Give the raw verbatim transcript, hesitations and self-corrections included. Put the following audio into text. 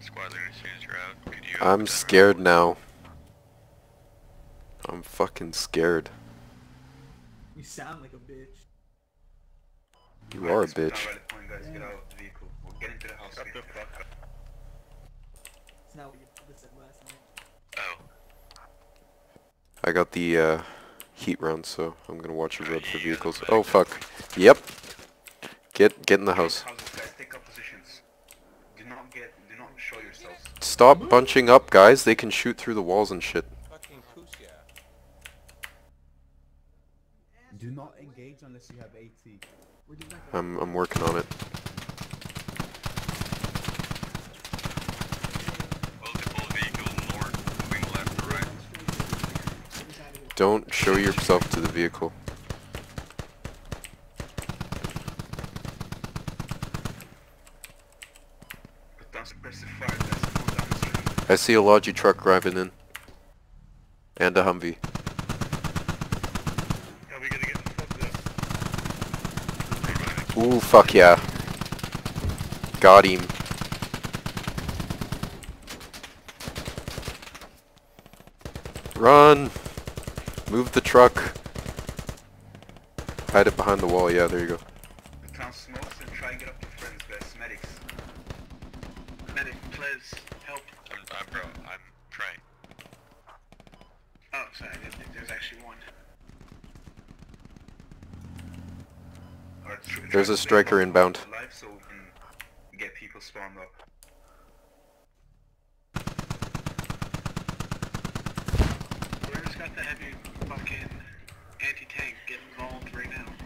Squadron, as soon as you're out, could you... I'm scared now. I'm fucking scared. You sound like a bitch. You are a bitch. Guys, get out of the vehicle. We'll get into the house. Shut the fuck up. It's not what you said last night. Oh. I got the uh, heat round, so I'm gonna watch the road for vehicles. Oh fuck. Yep. Get get in the house. Guys, take up positions. Do not get. Do not show yourselves. Stop bunching up, guys. They can shoot through the walls and shit. Do not engage unless you have AT. I'm I'm working on it. Multiple vehicles north, moving left to right. Don't show yourself to the vehicle. Put down suppressive fire. Guys, come down the street. I see a Logi truck driving in. And a Humvee. How are we gonna get the fuck up? Ooh, fuck yeah. Got him. Run! Move the truck. Hide it behind the wall, yeah, there you go. The town smokes and try and get up to friends, guys. Medics. Medic, please, help. I'm, I'm bro, I'm trying. Oh, sorry, I didn't think there was actually one. Alright, tr- try There's to a stay striker alive inbound. alive so we can get people spawned up. Where's got the heavy fucking anti-tank? Get involved right now.